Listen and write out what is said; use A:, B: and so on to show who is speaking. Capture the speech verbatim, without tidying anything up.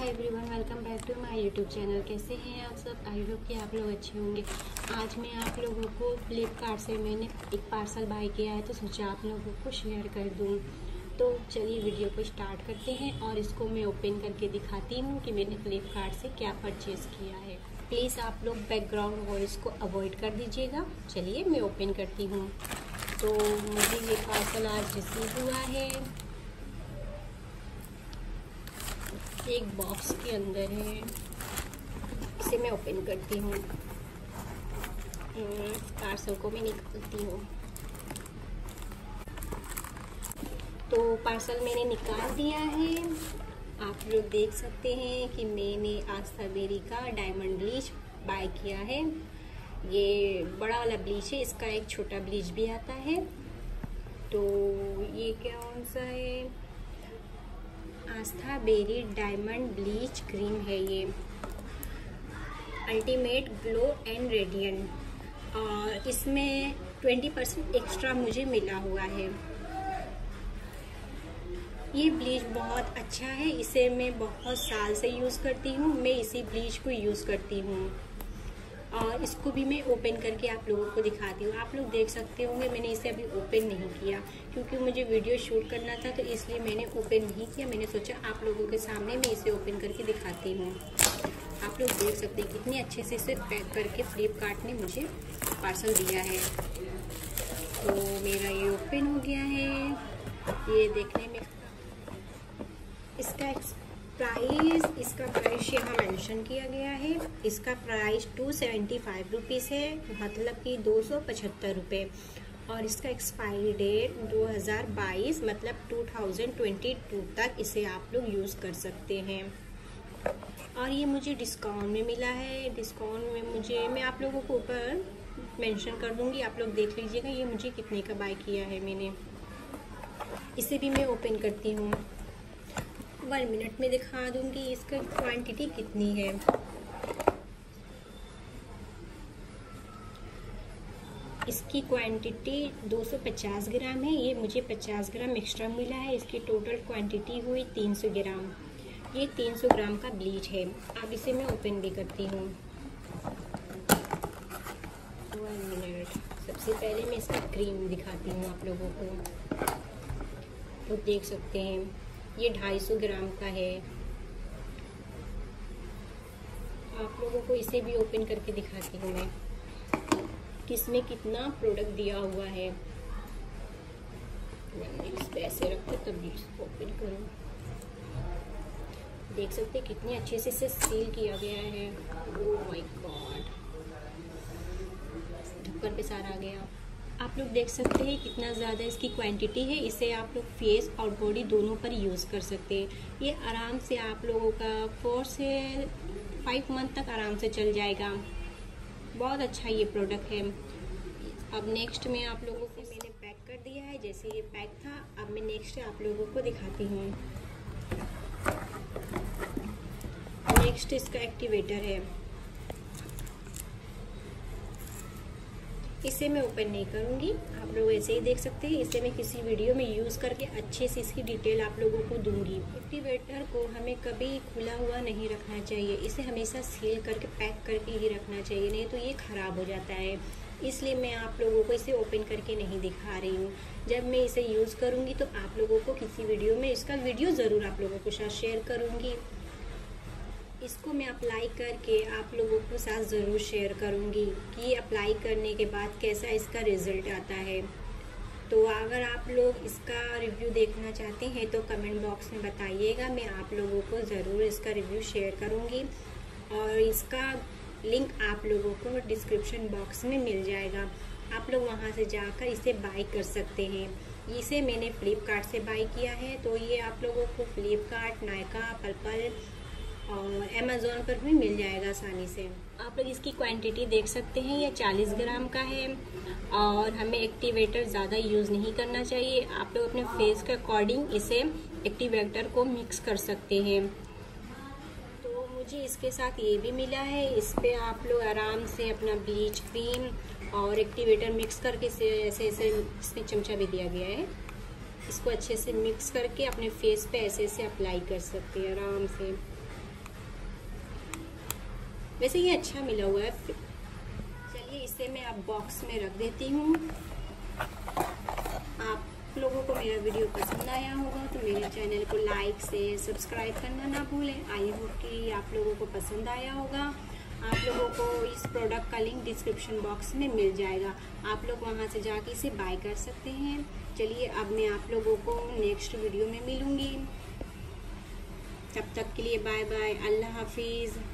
A: Hi everyone, welcome back to my YouTube channel. कैसे हैं आप सब? आई होप कि आप लोग अच्छे होंगे। आज मैं आप लोगों को फ्लिपकार्ट से मैंने एक पार्सल बाय किया है, तो सोचा आप लोगों को शेयर कर दूं। तो चलिए वीडियो को स्टार्ट करते हैं और इसको मैं ओपन करके दिखाती हूँ कि मैंने फ्लिपकार्ट से क्या परचेज़ किया है। प्लीज़ आप लोग बैकग्राउंड वॉइस को अवॉइड कर दीजिएगा। चलिए मैं ओपन करती हूँ। तो मुझे ये पार्सल आज रिसीव हुआ है, एक बॉक्स के अंदर है। इसे मैं ओपन करती हूँ, पार्सल को मैं निकालती हूँ। तो पार्सल मैंने निकाल दिया है। आप लोग देख सकते हैं कि मैंने आस्था बेरी का डायमंड ब्लीच बाय किया है। ये बड़ा वाला ब्लीच है, इसका एक छोटा ब्लीच भी आता है। तो ये कौन सा है? Astaberry diamond bleach cream है ये, अल्टीमेट ग्लो एंड रेडिएंट। और इसमें ट्वेंटी परसेंट एक्स्ट्रा मुझे मिला हुआ है। ये ब्लीच बहुत अच्छा है, इसे मैं बहुत साल से यूज़ करती हूँ। मैं इसी ब्लीच को यूज़ करती हूँ और इसको भी मैं ओपन करके आप लोगों को दिखाती हूँ। आप लोग देख सकते होंगे मैंने इसे अभी ओपन नहीं किया क्योंकि मुझे वीडियो शूट करना था, तो इसलिए मैंने ओपन नहीं किया। मैंने सोचा आप लोगों के सामने मैं इसे ओपन करके दिखाती हूँ। आप लोग देख सकते हैं कितने अच्छे से इसे पैक करके फ्लिपकार्ट ने मुझे पार्सल दिया है। तो मेरा ये ओपन हो गया है। ये देखने में इसका प्राइस इसका प्राइस यहाँ मेंशन किया गया है। इसका price two seventy five rupees है, मतलब कि दो सौ पचहत्तर रुपये। और इसका एक्सपायरी डेट दो हज़ार बाईस मतलब टू थाउजेंड ट्वेंटी टू तक इसे आप लोग यूज़ कर सकते हैं। और ये मुझे डिस्काउंट में मिला है। डिस्काउंट में मुझे मैं आप लोगों को ऊपर मेंशन कर दूँगी, आप लोग देख लीजिएगा ये मुझे कितने का बाय किया है मैंने। इसे भी मैं ओपन करती हूँ, वन मिनट में दिखा दूंगी इसका क्वांटिटी कितनी है। इसकी क्वांटिटी दो सौ पचास ग्राम है। ये मुझे पचास ग्राम एक्स्ट्रा मिला है। इसकी टोटल क्वांटिटी हुई तीन सौ ग्राम। ये तीन सौ ग्राम का ब्लीच है। अब इसे मैं ओपन भी करती हूँ, वन मिनट। सबसे पहले मैं इसका क्रीम दिखाती हूँ आप लोगों को। तो देख सकते हैं ये ढाई सौ ग्राम का है। आप लोगों को इसे भी ओपन करके दिखाती हूँ मैं कि इसमें कितना प्रोडक्ट दिया हुआ है। इस पे ऐसे रखो तब इसको ओपन करूँ। देख सकते हैं कितने अच्छे से इसे सील किया गया है। ओह माय गॉड, ढक्कन पे सारा आ गया। आप लोग देख सकते हैं कितना ज़्यादा इसकी क्वांटिटी है। इसे आप लोग फेस और बॉडी दोनों पर यूज़ कर सकते हैं। ये आराम से आप लोगों का फोर से फाइव मंथ तक आराम से चल जाएगा। बहुत अच्छा ये प्रोडक्ट है। अब नेक्स्ट में आप लोगों को मैंने पैक कर दिया है जैसे ये पैक था। अब मैं नेक्स्ट आप लोगों को दिखाती हूँ। नेक्स्ट इसका एक्टिवेटर है। इसे मैं ओपन नहीं करूंगी, आप लोग ऐसे ही देख सकते हैं। इसे मैं किसी वीडियो में यूज़ करके अच्छे से इसकी डिटेल आप लोगों को दूंगी। एक्टिवेटर को हमें कभी खुला हुआ नहीं रखना चाहिए। इसे हमेशा सील करके पैक करके ही रखना चाहिए, नहीं तो ये ख़राब हो जाता है। इसलिए मैं आप लोगों को इसे ओपन करके नहीं दिखा रही हूँ। जब मैं इसे यूज़ करूँगी तो आप लोगों को किसी वीडियो में इसका वीडियो ज़रूर आप लोगों के साथ शेयर करूँगी। इसको मैं अप्लाई करके आप लोगों के साथ ज़रूर शेयर करूँगी कि अप्लाई करने के बाद कैसा इसका रिज़ल्ट आता है। तो अगर आप लोग इसका रिव्यू देखना चाहते हैं तो कमेंट बॉक्स में बताइएगा, मैं आप लोगों को ज़रूर इसका रिव्यू शेयर करूँगी। और इसका लिंक आप लोगों को डिस्क्रिप्शन बॉक्स में मिल जाएगा। आप लोग वहाँ से जाकर इसे बाय कर सकते हैं। इसे मैंने फ्लिपकार्ट से बाय किया है, तो ये आप लोगों को फ्लिपकार्ट, नायका, पर्पल और अमेज़ोन पर भी मिल जाएगा आसानी से। आप लोग इसकी क्वांटिटी देख सकते हैं, ये चालीस ग्राम का है। और हमें एक्टिवेटर ज़्यादा यूज़ नहीं करना चाहिए। आप लोग अपने फेस के अकॉर्डिंग इसे एक्टिवेटर को मिक्स कर सकते हैं। तो मुझे इसके साथ ये भी मिला है। इस पर आप लोग आराम से अपना ब्लीच, क्रीम और एक्टिवेटर मिक्स करके इसे ऐसे ऐसे, इसमें चमचा भी दिया गया है, इसको अच्छे से मिक्स करके अपने फेस पे ऐसे ऐसे अप्लाई कर सकते हैं आराम से। वैसे ये अच्छा मिला हुआ है। चलिए इसे मैं अब बॉक्स में रख देती हूँ। आप लोगों को मेरा वीडियो पसंद आया होगा तो मेरे चैनल को लाइक से सब्सक्राइब करना ना भूलें। आई होप कि आप लोगों को पसंद आया होगा। आप लोगों को इस प्रोडक्ट का लिंक डिस्क्रिप्शन बॉक्स में मिल जाएगा, आप लोग वहां से जाके इसे बाय कर सकते हैं। चलिए अब मैं आप लोगों को नेक्स्ट वीडियो में मिलूंगी, तब तक के लिए बाय बाय, अल्लाह हाफिज़।